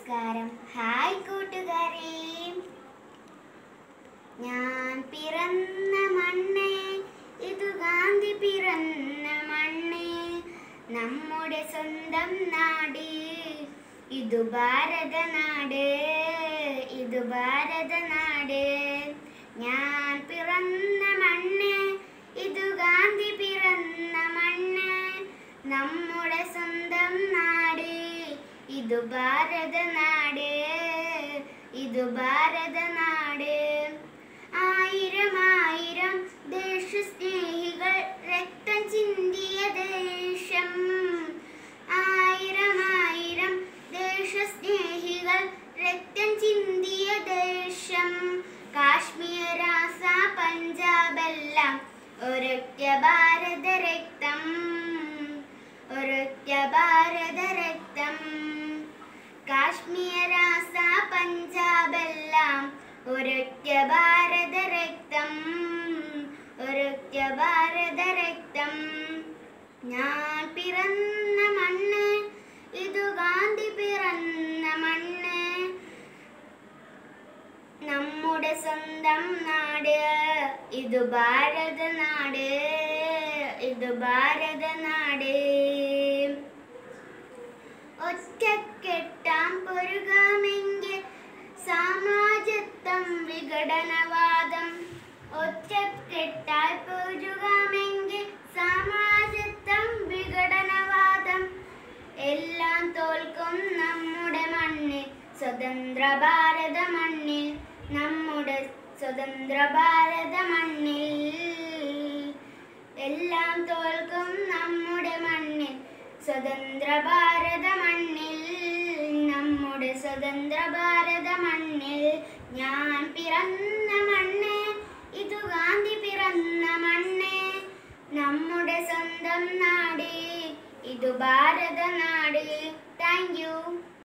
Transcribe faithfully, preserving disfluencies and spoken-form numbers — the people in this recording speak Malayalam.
നമസ്കാരം. ഹായ് കൂട്ടുകാരെ, ഞാൻ പിറന്ന മണ്ണ്, ഇതു ഗാന്ധി പിറന്ന മണ്ണ്, നമ്മുടെ സ്വന്തം നാട്, ഇതു ഭാരതനാട്, ഇതു ഭാരതനാട്. ഞാൻ പിറന്ന മണ്ണ്, ഇതു ഗാന്ധി പിറന്ന മണ്ണ്, നമ്മുടെ സ്വന്തം നാട്, ഇതു ഭാരതനാട്, ഇതു ഭാരതനാട്. ആയിരം ആയിരം ദേശസ്നേഹികൾ രക്തം ചിന്തിയ ദേശം, ആയിരം ആയിരം ദേശസ്നേഹികൾ രക്തം ചിന്തിയ ദേശം. കാശ്മീർ, ആസാം, പഞ്ചാബെല്ലാം ഒരൊറ്റ ഭാരത രക്തം, ഒരൊറ്റ ഭാരത രക്തം. കാശ്മീർ, ആസാം, പഞ്ചാബെല്ലാം ഒരൊറ്റ ഭാരത രക്തം, ഒരൊറ്റ ഭാരത രക്തം. ഞാൻ പിറന്ന മണ്ണ്, ഇതു ഗാന്ധി പിറന്ന മണ്ണ്, നമ്മുടെ സ്വന്തം നാട്, ഇതു ഭാരതനാട്, ഇതു ഭാരതനാട്. ഒറ്റക്കെട്ടാം പൊരുകാമെങ്കിൽ സാമ്രാജ്യത്വം വിഘടനവാദം, ഒറ്റക്കെട്ടാൽ പൊരുകാമെങ്കിൽ സാമ്രാജ്യത്വം വിഘടനവാദം. എല്ലാം തോൽക്കും നമ്മുടെ മണ്ണിൽ, സ്വതന്ത്ര ഭാരത മണ്ണിൽ, നമ്മുടെ സ്വതന്ത്ര ഭാരത മണ്ണിൽ. എല്ലാം തോൽക്കും നമ്മുടെ മണ്ണിൽ, സ്വതന്ത്ര ഭാരത മണ്ണിൽ, നമ്മുടെ സ്വതന്ത്ര ഭാരത മണ്ണിൽ. ഞാൻ പിറന്ന മണ്ണ്, ഇതു ഗാന്ധി പിറന്ന മണ്ണ്, നമ്മുടെ സ്വന്തം നാട്, ഇതു ഭാരതനാട്. Thank you.